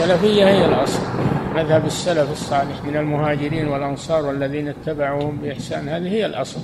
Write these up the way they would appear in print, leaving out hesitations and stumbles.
السلفية هي الأصل، مذهب السلف الصالح من المهاجرين والأنصار والذين اتبعوهم بإحسان، هذه هي الأصل.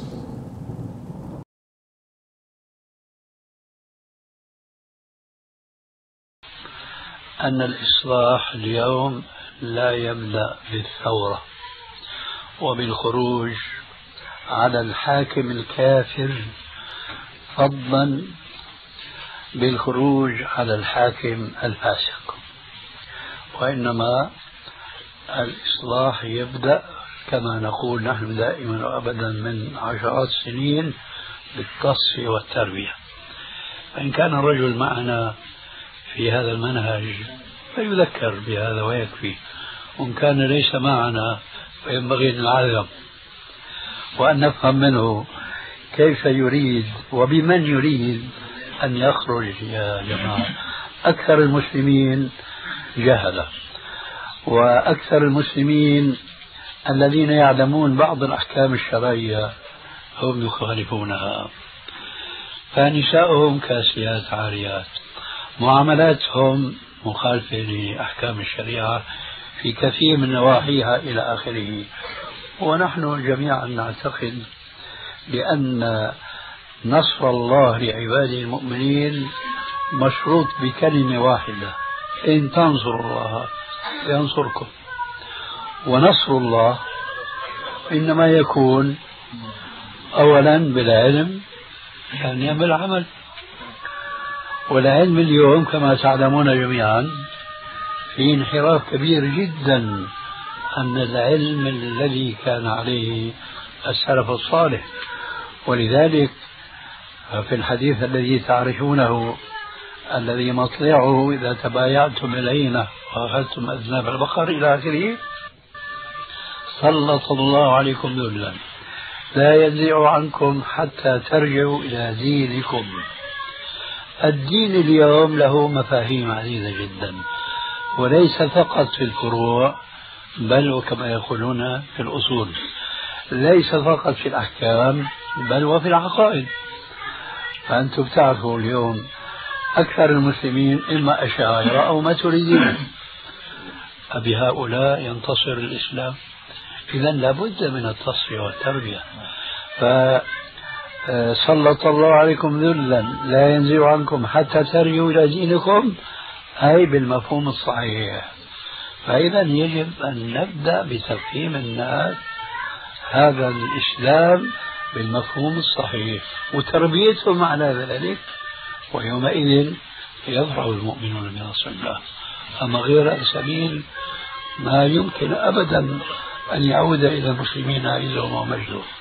أن الإصلاح اليوم لا يبدأ بالثورة وبالخروج على الحاكم الكافر، فضلا بالخروج على الحاكم الفاسق، وإنما الإصلاح يبدأ كما نقول نحن دائما وأبدا من عشرات السنين بالتصفية والتربية. فإن كان الرجل معنا في هذا المنهج فيذكر بهذا ويكفي، وإن كان ليس معنا فينبغي أن نعلم وأن نفهم منه كيف يريد وبمن يريد أن يخرج. يا جماعة، أكثر المسلمين جهلة، وأكثر المسلمين الذين يعلمون بعض الأحكام الشرعية هم يخالفونها، فنساؤهم كاسيات عاريات، معاملاتهم مخالفة لأحكام الشريعة في كثير من نواحيها إلى آخره. ونحن جميعا نعتقد بأن نصر الله لعباده المؤمنين مشروط بكلمة واحدة: إن تنصروا الله ينصركم. ونصر الله إنما يكون أولا بالعلم، ثانيا بالعمل. والعلم اليوم كما تعلمون جميعا في انحراف كبير جدا عن العلم الذي كان عليه السلف الصالح. ولذلك في الحديث الذي تعرفونه الذي مطلعه: إذا تبايعتم العينة وأخذتم أذناب البقر إلى آخره، سلط الله عليكم ذلا لا ينزع عنكم حتى ترجعوا إلى دينكم. الدين اليوم له مفاهيم عديدة جدا، وليس فقط في الفروع بل وكما يقولون في الأصول، ليس فقط في الأحكام بل وفي العقائد. فأنتم تعرفوا اليوم أكثر المسلمين إما أشاعرة أو ماتريديين، أبهؤلاء ينتصر الإسلام؟ إذا لابد من التصفية والتربية. فسلط الله عليكم ذلا لا ينزع عنكم حتى ترجعوا إلى دينكم، أي بالمفهوم الصحيح. فإذا يجب أن نبدأ بتفهيم الناس هذا الإسلام بالمفهوم الصحيح وتربيتهم على ذلك، ويومئذ يظهر المؤمنون بنصر الله. أما غير السبيل ما يمكن أبدا أن يعود إلى المسلمين عزهم ومجدهم.